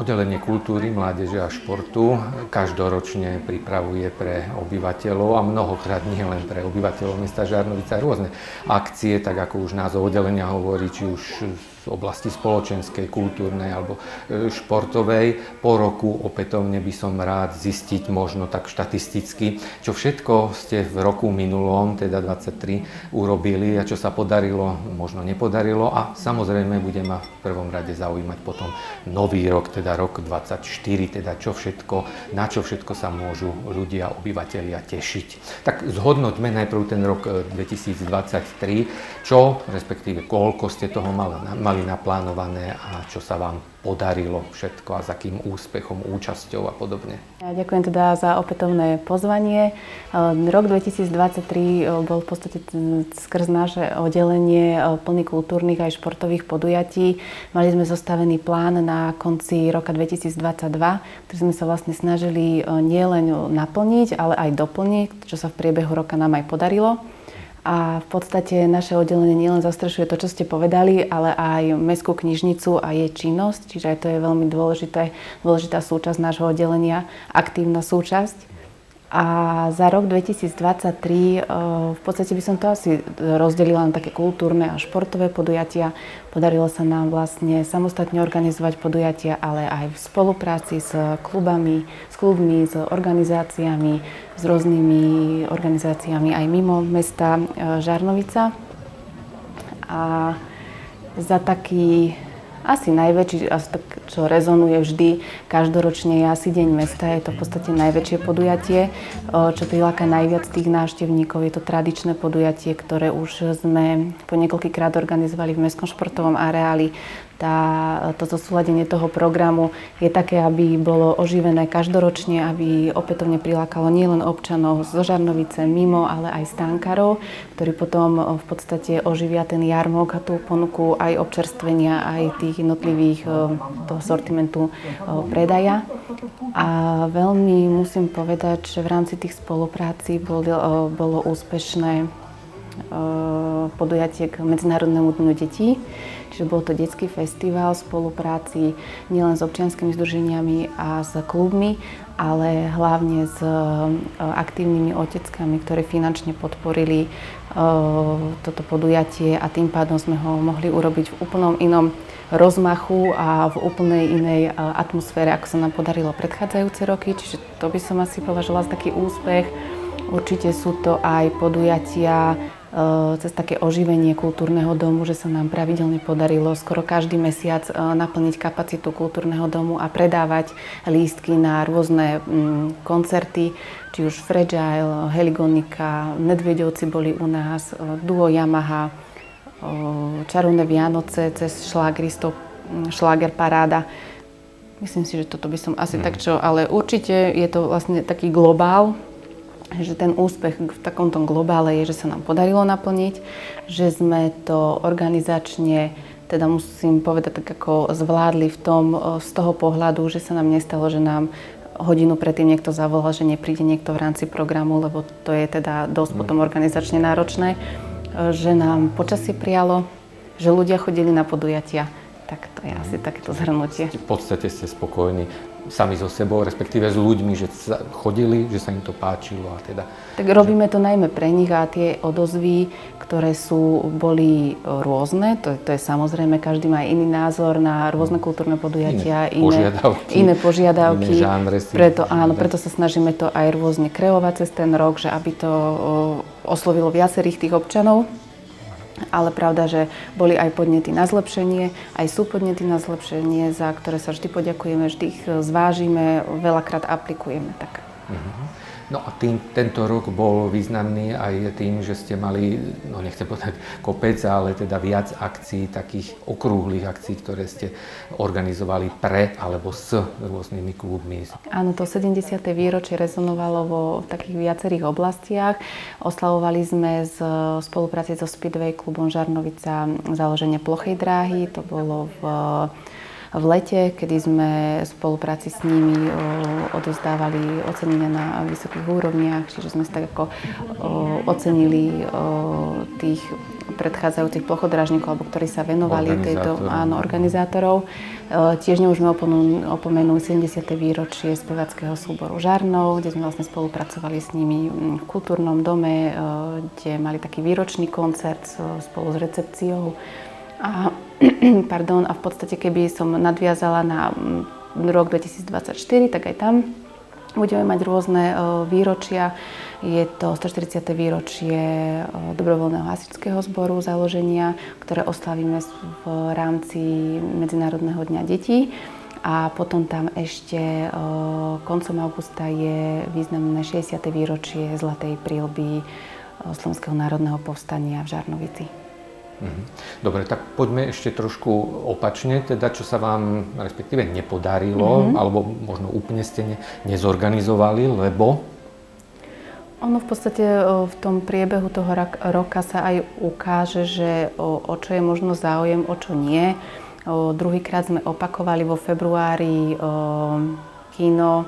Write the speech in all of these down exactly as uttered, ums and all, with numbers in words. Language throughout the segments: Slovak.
Oddelenie kultúry, mládeže a športu každoročne pripravuje pre obyvateľov a mnohokrát nie len pre obyvateľov mesta Žarnovica rôzne akcie, tak ako už názov oddelenia hovorí, či už z oblasti spoločenskej, kultúrnej alebo športovej. Po roku opätovne by som rád zistiť možno tak štatisticky, čo všetko ste v roku minulom, teda dvadsaťtri, urobili a čo sa podarilo, možno nepodarilo a samozrejme bude ma v prvom rade zaujímať potom nový rok, teda rok dvadsaťštyri, teda čo všetko, na čo všetko sa môžu ľudia, obyvatelia tešiť. Tak zhodnoťme najprv ten rok dvetisícdvadsaťtri, čo, respektíve koľko ste toho mali, mali naplánované a čo sa vám podarilo všetko a s akým úspechom, účasťou a podobne. Ja ďakujem teda za opätovné pozvanie. Rok dvetisícdvadsaťtri bol v podstate skrz naše oddelenie plný kultúrnych aj športových podujatí. Mali sme zostavený plán na konci roka dvetisícdvadsaťdva, ktorý sme sa vlastne snažili nielen naplniť, ale aj doplniť, čo sa v priebehu roka nám aj podarilo. A v podstate naše oddelenie nielen zastrešuje to, čo ste povedali, ale aj mestskú knižnicu a jej činnosť, čiže aj to je veľmi dôležité, dôležitá súčasť nášho oddelenia, aktívna súčasť. A za rok dvetisícdvadsaťtri v podstate by som to asi rozdelila na také kultúrne a športové podujatia. Podarilo sa nám vlastne samostatne organizovať podujatia, ale aj v spolupráci s klubami, s klubmi, s organizáciami, s rôznymi organizáciami aj mimo mesta Žarnovica. A za taký asi najväčší, čo rezonuje vždy každoročne, je asi Deň mesta. Je to v podstate najväčšie podujatie, čo priláka najviac tých návštevníkov. Je to tradičné podujatie, ktoré už sme po niekoľkýkrát organizovali v mestskom športovom areáli. Tá, to zosúladenie toho programu je také, aby bolo oživené každoročne, aby opätovne prilákalo nielen občanov zo Žarnovice mimo, ale aj stánkarov, ktorí potom v podstate oživia ten jarmok a tú ponuku aj občerstvenia, aj tých jednotlivých toho sortimentu predaja. A veľmi musím povedať, že v rámci tých spolupráci bolo, bolo úspešné podujatie k Medzinárodnému dňu detí. Čiže bol to detský festival v spolupráci nielen s občianskymi združeniami a s klubmi, ale hlavne s aktívnymi oteckami, ktoré finančne podporili toto podujatie a tým pádom sme ho mohli urobiť v úplnom inom rozmachu a v úplnej inej atmosfére, ako sa nám podarilo predchádzajúce roky. Čiže to by som asi považovala za taký úspech. Určite sú to aj podujatia cez také oživenie kultúrneho domu, že sa nám pravidelne podarilo skoro každý mesiac naplniť kapacitu kultúrneho domu a predávať lístky na rôzne koncerty, či už Fragile, Heligonika, Medvedovci boli u nás, duo Yamaha, Čarovné Vianoce cez šlágristov, šláger paráda. Myslím si, že toto by som asi hmm. tak čo, ale určite je to vlastne taký globál, že ten úspech v takomto globále je, že sa nám podarilo naplniť, že sme to organizačne, teda musím povedať, tak ako zvládli v tom, z toho pohľadu, že sa nám nestalo, že nám hodinu predtým niekto zavolal, že nepríde niekto v rámci programu, lebo to je teda dosť potom organizačne náročné, že nám počasie prijalo, že ľudia chodili na podujatia. Tak to je asi takéto zhrnutie. V podstate ste spokojní sami so sebou, respektíve s ľuďmi, že sa chodili, že sa im to páčilo a teda... Tak robíme to najmä pre nich a tie odozvy, ktoré sú, boli rôzne, to, to je samozrejme, každý má iný názor na rôzne kultúrne podujatia, iné požiadavky, iné, požiadavky, iné žánre. Preto, áno, preto sa snažíme to aj rôzne kreovať cez ten rok, že aby to oslovilo viacerých tých občanov. Ale pravda, že boli aj podnety na zlepšenie, aj sú podnety na zlepšenie, za ktoré sa vždy poďakujeme, vždy ich zvážime, veľakrát aplikujeme. Tak. Uh-huh. No a tým, tento rok bol významný aj tým, že ste mali, no nechcem povedať kopec, ale teda viac akcií, takých okrúhlych akcií, ktoré ste organizovali pre alebo s rôznymi klubmi. Áno, to sedemdesiate výročie rezonovalo vo takých viacerých oblastiach. Oslavovali sme z spolupráci so Speedway klubom Žarnovica založenie plochej dráhy, to bolo v v lete, kedy sme v spolupráci s nimi odovzdávali ocenenia na vysokých úrovniach, čiže sme si tak ako ocenili tých predchádzajúcich plochodrážnikov, alebo ktorí sa venovali tejto, áno, organizátorov. Tiež nemôžeme opomenúť sedemdesiate výročie speváckeho súboru Žarnov, kde sme vlastne spolupracovali s nimi v kultúrnom dome, kde mali taký výročný koncert spolu s recepciou. A, pardon, a v podstate, keby som nadviazala na rok dvetisícdvadsaťštyri, tak aj tam budeme mať rôzne výročia. Je to stoštyridsiate výročie dobrovoľného hasičského zboru založenia, ktoré oslavíme v rámci Medzinárodného dňa detí. A potom tam ešte koncom augusta je významné šesťdesiate výročie Zlatej príľby Slovenského národného povstania v Žarnovici. Dobre, tak poďme ešte trošku opačne, teda čo sa vám respektíve nepodarilo, mm-hmm. alebo možno úplne ste ne, nezorganizovali, lebo? Ono v podstate v tom priebehu toho roka sa aj ukáže, že o, o čo je možno záujem, o čo nie. O, druhýkrát sme opakovali vo februári o, kino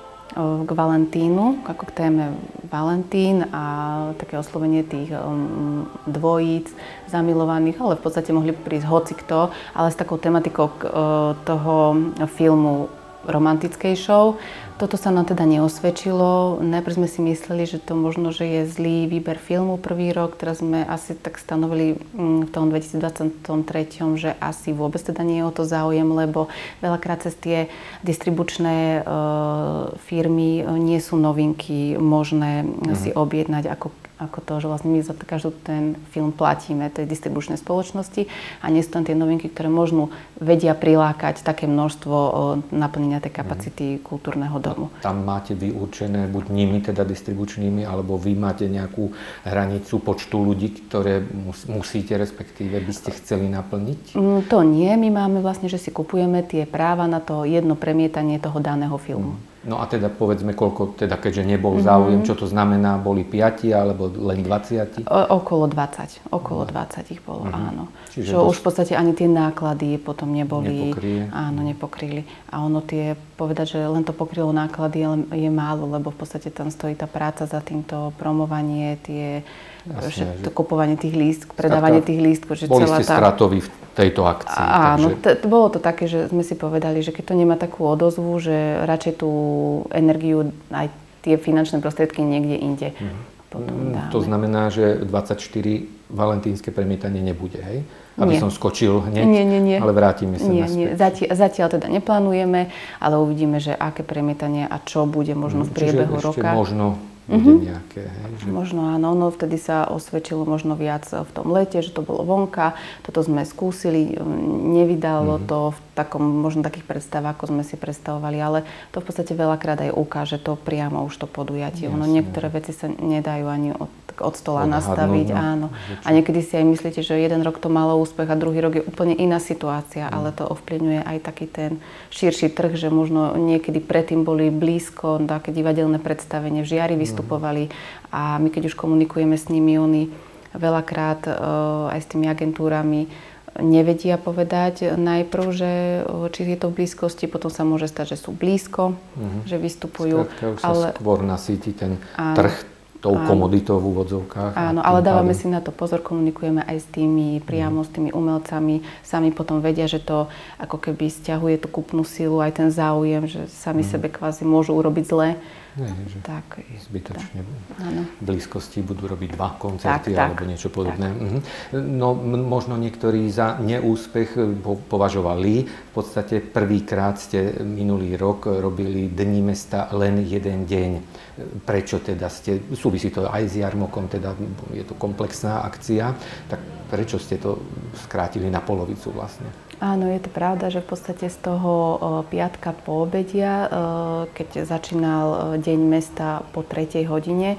k Valentínu, ako k téme Valentín a také oslovenie tých um, dvojíc, zamilovaných, ale v podstate mohli prísť hocikto, ale s takou tematikou uh, toho filmu romantickej show. Toto sa nám teda neosvedčilo. Najprv sme si mysleli, že to možno, že je zlý výber filmu prvý rok. Teraz sme asi tak stanovili v tom dvetisícdvadsaťtri, že asi vôbec teda nie je o to záujem, lebo veľakrát cez tie distribučné uh, firmy nie sú novinky možné mm. si objednať ako ako to, že vlastne my za každý ten film platíme tej distribučnej spoločnosti a nie sú tam tie novinky, ktoré možno vedia prilákať také množstvo naplnenia tej kapacity mm. kultúrneho domu. A tam máte vy určené buď nimi, teda distribučnými, alebo vy máte nejakú hranicu počtu ľudí, ktoré mus, musíte, respektíve by ste chceli naplniť? Mm, to nie. My máme vlastne, že si kupujeme tie práva na to jedno premietanie toho daného filmu. Mm. No a teda povedzme, koľko, teda keďže nebol záujem, čo to znamená, boli piati alebo len dvadsať? O, okolo dvadsať. Okolo dvadsať ich bolo, uh-huh. áno. Čiže čo dosť... už v podstate ani tie náklady potom neboli. Nepokryli. Áno, nepokryli. A ono tie, povedať, že len to pokrylo náklady, ale je málo, lebo v podstate tam stojí tá práca za týmto promovanie, tie Jasne, že to kupovanie tých lístkov, predávanie tých lístkov. Že boli celá ste tá... stratoví v tejto akcii. Áno, takže... t- bolo to také, že sme si povedali, že keď to nemá takú odozvu, že radšej tú energiu, aj tie finančné prostriedky niekde inde mm. potom dáme. To znamená, že dvadsaťštyri valentínske premietanie nebude, hej? Aby nie. som skočil hneď, nie, nie, nie. ale vrátime sa nie, naspäť. Nie. Zatiaľ, zatiaľ teda neplánujeme, ale uvidíme, že aké premietanie a čo bude možno v priebehu Čiže roka. Ešte možno bude nejaké, hej, že... Možno áno, no vtedy sa osvedčilo možno viac v tom lete, že to bolo vonka. Toto sme skúsili, nevydalo mm-hmm. to v takom, možno takých predstavách, ako sme si predstavovali, ale to v podstate veľakrát aj ukáže to priamo už to podujatie. Ono niektoré veci sa nedajú ani od, od stola Odhadnú, nastaviť, no, áno. A niekedy si aj myslíte, že jeden rok to malo úspech a druhý rok je úplne iná situácia, mm. ale to ovplyvňuje aj taký ten širší trh, že možno niekedy predtým boli blízko, také divadelné predstavenie v Žiari vystupovali a my keď už komunikujeme s nimi, oni veľakrát uh, aj s tými agentúrami nevedia povedať najprv, že či je to v blízkosti, potom sa môže stať, že sú blízko, mm-hmm. že vystupujú. Skrátka už ale... sa skôr nasíti ten áno, trh tou áno. komoditou v úvodzovkách. Áno, ale dávame pádem... si na to pozor, komunikujeme aj s tými priamo, mm. s tými umelcami. Sami potom vedia, že to ako keby sťahuje tú kúpnu silu, aj ten záujem, že sami mm. sebe kvázi môžu urobiť zle. Nie, že tak, zbytočne tak. v blízkosti budú robiť dva koncerty tak, alebo tak, niečo podobné. Tak. Mhm. No možno niektorí za neúspech považovali. V podstate prvýkrát ste minulý rok robili Dni mesta len jeden deň. Prečo teda ste, súvisí to aj s jarmokom, teda je to komplexná akcia, tak prečo ste to skrátili na polovicu vlastne? Áno, je to pravda, že v podstate z toho piatka po obedia, keď začínal Deň mesta po tretej hodine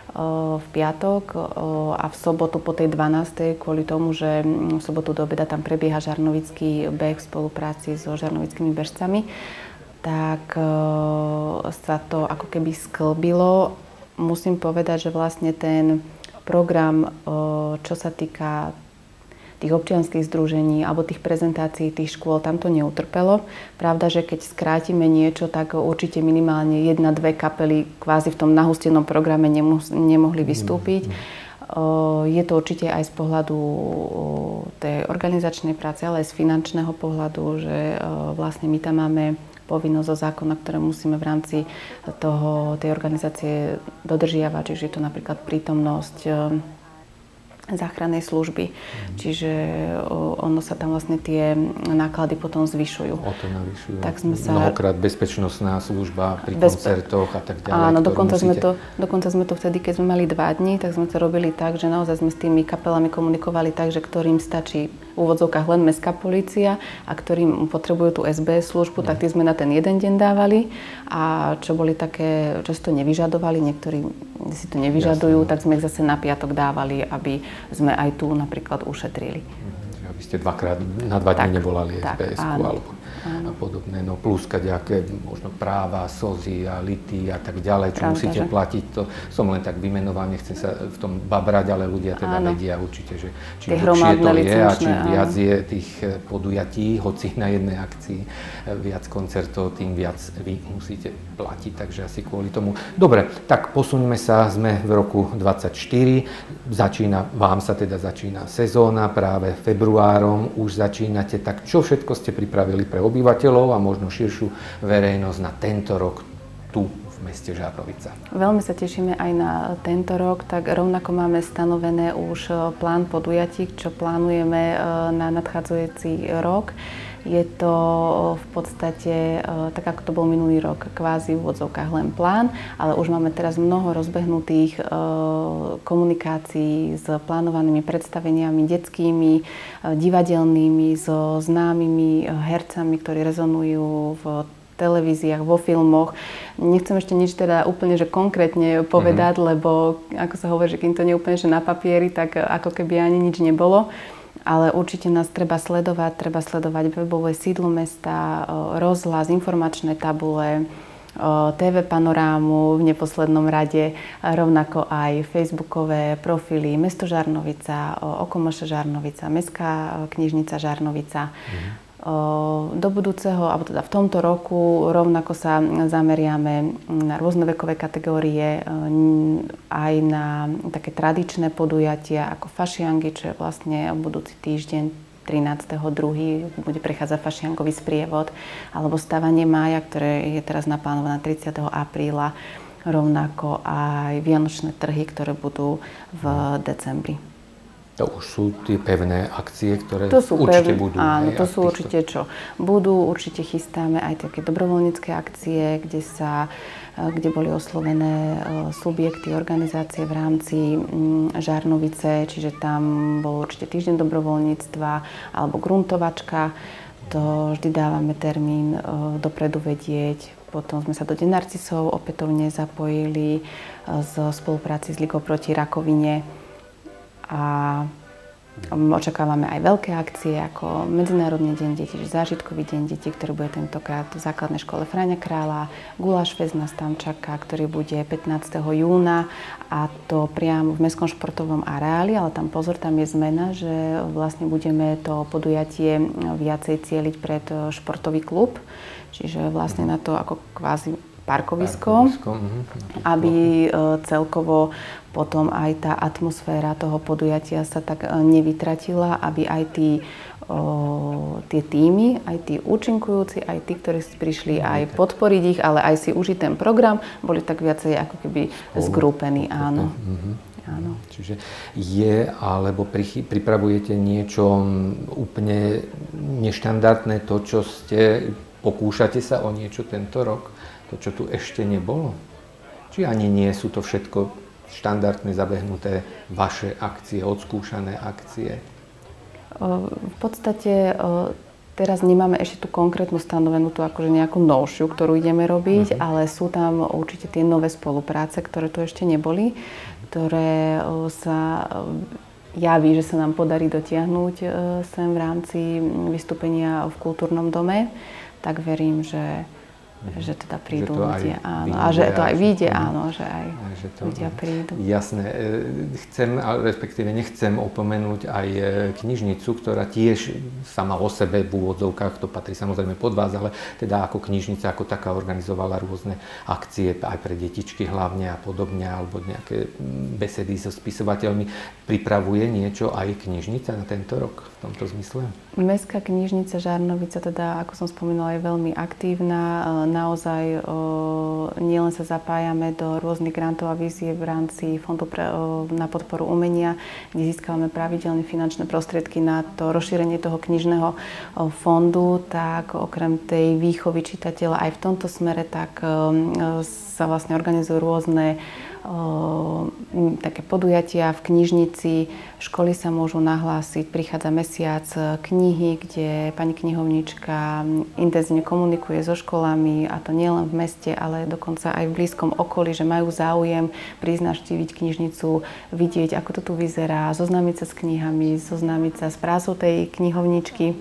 v piatok a v sobotu po tej dvanástej, kvôli tomu, že v sobotu do obeda tam prebieha žarnovický beh v spolupráci so žarnovickými bežcami, tak sa to ako keby sklbilo. Musím povedať, že vlastne ten program, čo sa týka tých občianskych združení alebo tých prezentácií tých škôl, tam to neutrpelo. Pravda, že keď skrátime niečo, tak určite minimálne jedna, dve kapely kvázi v tom nahustenom programe nemo- nemohli vystúpiť. Je to určite aj z pohľadu tej organizačnej práce, ale aj z finančného pohľadu, že vlastne my tam máme povinnosť zo zákona, ktoré musíme v rámci toho, tej organizácie dodržiavať, čiže je to napríklad prítomnosť záchrannej služby. Mm. Čiže ono sa tam vlastne tie náklady potom zvyšujú. O to navyšujú. Tak sme sa... Mnohokrát bezpečnostná služba pri Bezpe... koncertoch a tak ďalej. Áno, dokonca, musíte... sme to, dokonca sme to vtedy, keď sme mali dva dni, tak sme to robili tak, že naozaj sme s tými kapelami komunikovali tak, že ktorým stačí v úvodzovkách len mestská polícia a ktorým potrebujú tú es bé es službu, mm. tak tí sme na ten jeden deň dávali. A čo boli také, čo si to nevyžadovali, niektorí si to nevyžadujú, Jasne. tak sme ich zase na piatok dávali, aby sme aj tu napríklad ušetrili. Mm, aby ste dvakrát na dva dní nevolali es bé esku alebo áno. a podobné. No plus kadejaké možno práva, sozy a lity a tak ďalej, čo Pravda, musíte že? platiť. To som len tak vymenoval, nechcem sa v tom babrať, ale ľudia teda áno. vedia určite, že čím dlhšie to je a čím viac je tých podujatí, hoci na jednej akcii viac koncertov, tým viac vy musíte platiť, takže asi kvôli tomu. Dobre, tak posuňme sa, sme v roku dvadsaťštyri, začína, vám sa teda začína sezóna, práve februárom už začínate, tak čo všetko ste pripravili pre obyvateľov a možno širšiu verejnosť na tento rok tu v meste Žarnovica? Veľmi sa tešíme aj na tento rok, tak rovnako máme stanovené už plán podujatí, čo plánujeme na nadchádzajúci rok. Je to v podstate, tak ako to bol minulý rok, kvázi v úvodzovkách len plán, ale už máme teraz mnoho rozbehnutých komunikácií s plánovanými predstaveniami detskými, divadelnými, so známymi hercami, ktorí rezonujú v televíziách, vo filmoch. Nechcem ešte nič teda úplne že konkrétne povedať, mm-hmm. lebo ako sa hovorí, že kým to nie je úplne že na papieri, tak ako keby ani nič nebolo. Ale určite nás treba sledovať, treba sledovať webové sídlo mesta, rozhlas, informačné tabule, té vé panorámu v neposlednom rade, rovnako aj facebookové profily Mesto Žarnovica, ó ká em š Žarnovica, Mestská knižnica Žarnovica. Mhm. Do budúceho, alebo teda v tomto roku rovnako sa zameriame na rôzne vekové kategórie, aj na také tradičné podujatia ako fašiangy, čo je vlastne budúci týždeň trinásteho druhého bude prechádzať fašiangový sprievod, alebo stavanie mája, ktoré je teraz naplánované tridsiateho apríla, rovnako aj vianočné trhy, ktoré budú v decembri. To už sú tie pevné akcie, ktoré to sú určite pevné, budú. Áno, to sú určite čo budú. Určite chystáme aj také dobrovoľnícke akcie, kde sa, kde boli oslovené subjekty, organizácie v rámci Žarnovice, čiže tam bol určite týždeň dobrovoľníctva alebo gruntovačka. To vždy dávame termín dopredu vedieť. Potom sme sa do Deň narcisov opätovne zapojili z spolupráci s Ligou proti rakovine. A očakávame aj veľké akcie ako Medzinárodný deň detí, zážitkový deň detí, ktorý bude tentokrát v základnej škole Fráňa Kráľa. Guláš fest nás tam čaká, ktorý bude pätnásteho júna a to priamo v Mestskom športovom areáli, ale tam pozor, tam je zmena, že vlastne budeme to podujatie viacej cieliť pred športový klub, čiže vlastne na to ako kvázi parkovisko, parkovisko aby celkovo potom aj tá atmosféra toho podujatia sa tak nevytratila, aby aj tí, o, tie týmy, aj tí účinkujúci, aj tí, ktorí prišli aj podporiť ich, ale aj si užiť ten program, boli tak viacej ako keby zgrúpení, áno. Mm-hmm. Áno. Čiže je, alebo pripravujete niečo úplne neštandardné, to, čo ste, pokúšate sa o niečo tento rok? To, čo tu ešte nebolo? Či ani nie sú to všetko štandardné, zabehnuté vaše akcie, odskúšané akcie? V podstate teraz nemáme ešte tú konkrétnu stanovenú, tú akože nejakú novšiu, ktorú ideme robiť, uh-huh. ale sú tam určite tie nové spolupráce, ktoré tu ešte neboli, ktoré sa javí, že sa nám podarí dotiahnuť sem v rámci vystúpenia v kultúrnom dome. Tak verím, že mm-hmm. že teda prídu že ľudia, áno. A že to aj vyjde, mm-hmm. áno, že aj že to, ľudia prídu. Jasné. Chcem, respektíve nechcem opomenúť aj knižnicu, ktorá tiež sama o sebe v úvodzovkách, to patrí samozrejme pod vás, ale teda ako knižnica, ako taká organizovala rôzne akcie aj pre detičky hlavne a podobne, alebo nejaké besedy so spisovateľmi. Pripravuje niečo aj knižnica na tento rok v tomto zmysle? Mestská knižnica Žarnovica, teda, ako som spomínala, je veľmi aktívna. Naozaj nielen sa zapájame do rôznych grantov a víziev v rámci Fondu pre, na podporu umenia, kde získavame pravidelne finančné prostriedky na to rozšírenie toho knižného fondu, tak okrem tej výchovy čitateľa aj v tomto smere, tak sa vlastne organizujú rôzne O, také podujatia v knižnici, školy sa môžu nahlásiť, prichádza mesiac knihy, kde pani knihovnička intenzívne komunikuje so školami, a to nielen v meste, ale dokonca aj v blízkom okolí, že majú záujem prísť navštíviť knižnicu, vidieť, ako to tu vyzerá, zoznámiť sa s knihami, zoznámiť sa s prácou tej knihovničky.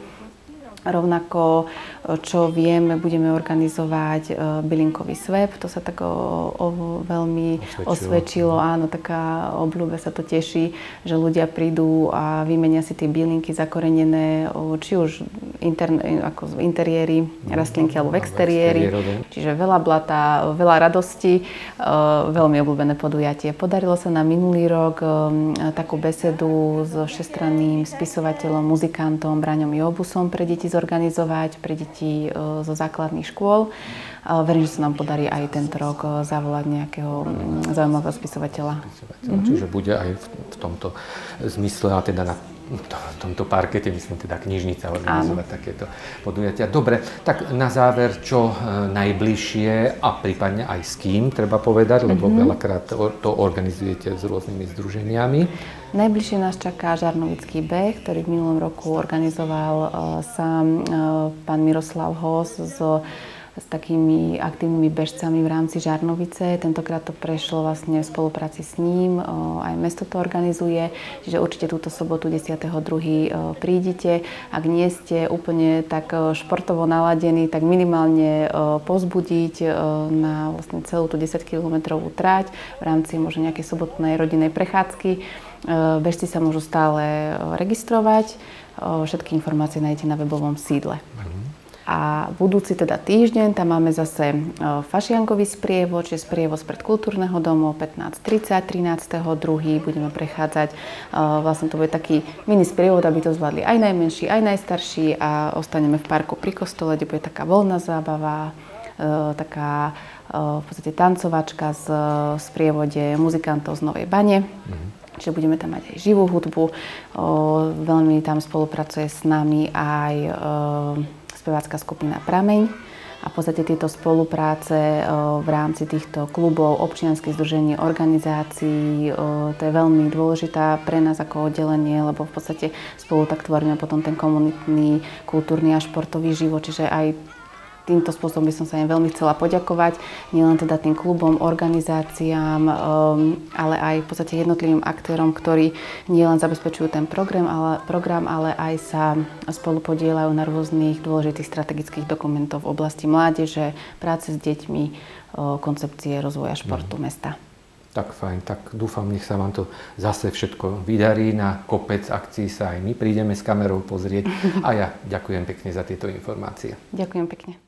Rovnako, čo vieme, budeme organizovať bylinkový svep. To sa tak o, o, veľmi osvedčilo. osvedčilo. Áno, taká obľúbe sa to teší, že ľudia prídu a vymenia si tie bylinky zakorenené, či už interne, ako v interiéri rastlinky alebo v exteriéri. Čiže veľa blata, veľa radosti, veľmi obľúbené podujatie. Podarilo sa nám minulý rok takú besedu so všestranným spisovateľom, muzikantom Braňom Jobusom pre deti zorganizovať, pre deti zo základných škôl. Verím, že sa nám podarí aj tento rok zavolať nejakého zaujímavého spisovateľa. Mm-hmm. Čiže bude aj v, v tomto zmysle, a teda na v tomto parkete, myslím teda knižnica, organizovať Áno. takéto podujatia. Dobre, tak na záver, čo najbližšie a prípadne aj s kým, treba povedať, lebo mm-hmm. veľakrát to organizujete s rôznymi združeniami. Najbližšie nás čaká Žarnovický beh, ktorý v minulom roku organizoval uh, sám uh, pán Miroslav Hos z s takými aktívnymi bežcami v rámci Žarnovice. Tentokrát to prešlo vlastne v spolupráci s ním, aj mesto to organizuje, čiže určite túto sobotu desiateho druhého prídite. Ak nie ste úplne tak športovo naladení, tak minimálne povzbudiť na vlastne celú tú desaťkilometrovú trať v rámci možno nejakej sobotnej rodinnej prechádzky. Bežci sa môžu stále registrovať. Všetky informácie nájdete na webovom sídle. A budúci teda týždeň, tam máme zase fašiankový sprievod, čiže sprievod pred kultúrneho domu pätnásť tridsať, trinásteho druhého Budeme prechádzať, vlastne to bude taký mini sprievod, aby to zvládli aj najmenší, aj najstarší, a ostaneme v parku pri kostole, kde bude taká voľná zábava, taká v podstate tancovačka z sprievode muzikantov z Novej Bane. Mm-hmm. Čiže budeme tam mať aj živú hudbu. Veľmi tam spolupracuje s nami aj spevácka skupina Prameň, a v podstate tieto spolupráce v rámci týchto klubov, občianskych združení, organizácií, to je veľmi dôležitá pre nás ako oddelenie, lebo v podstate spolu tak tvoríme potom ten komunitný, kultúrny a športový život, čiže aj týmto spôsobom by som sa im veľmi chcela poďakovať, nielen teda tým klubom, organizáciám, ale aj v podstate jednotlivým aktérom, ktorí nielen zabezpečujú ten program, ale, program, ale aj sa spolu podieľajú na rôznych dôležitých strategických dokumentov v oblasti mládeže, práce s deťmi, koncepcie rozvoja športu mm. mesta. Tak fajn, tak dúfam, nech sa vám to zase všetko vydarí. Na kopec akcií sa aj my prídeme s kamerou pozrieť. A ja ďakujem pekne za tieto informácie. Ďakujem pekne.